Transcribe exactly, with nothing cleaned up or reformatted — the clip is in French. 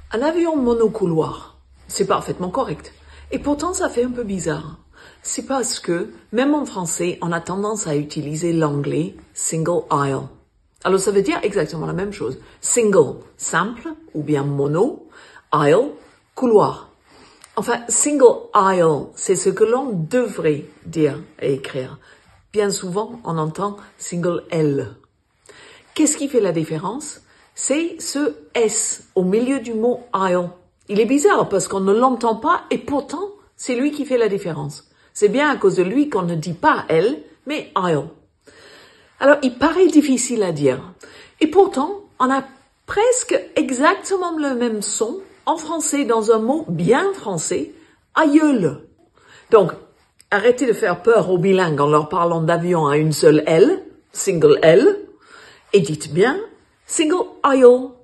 Un avion monocouloir, c'est parfaitement correct. Et pourtant, ça fait un peu bizarre. C'est parce que, même en français, on a tendance à utiliser l'anglais single aisle. Alors, ça veut dire exactement la même chose. Single, simple, ou bien mono, aisle, couloir. Enfin, single aisle, c'est ce que l'on devrait dire et écrire. Bien souvent, on entend single L. Qu'est-ce qui fait la différence? C'est ce S au milieu du mot aisle. Il est bizarre parce qu'on ne l'entend pas et pourtant, c'est lui qui fait la différence. C'est bien à cause de lui qu'on ne dit pas L, mais aisle. Alors, il paraît difficile à dire. Et pourtant, on a presque exactement le même son en français dans un mot bien français, aïeul. Donc, arrêtez de faire peur aux bilingues en leur parlant d'avion à une seule L, single L, et dites bien single aisle.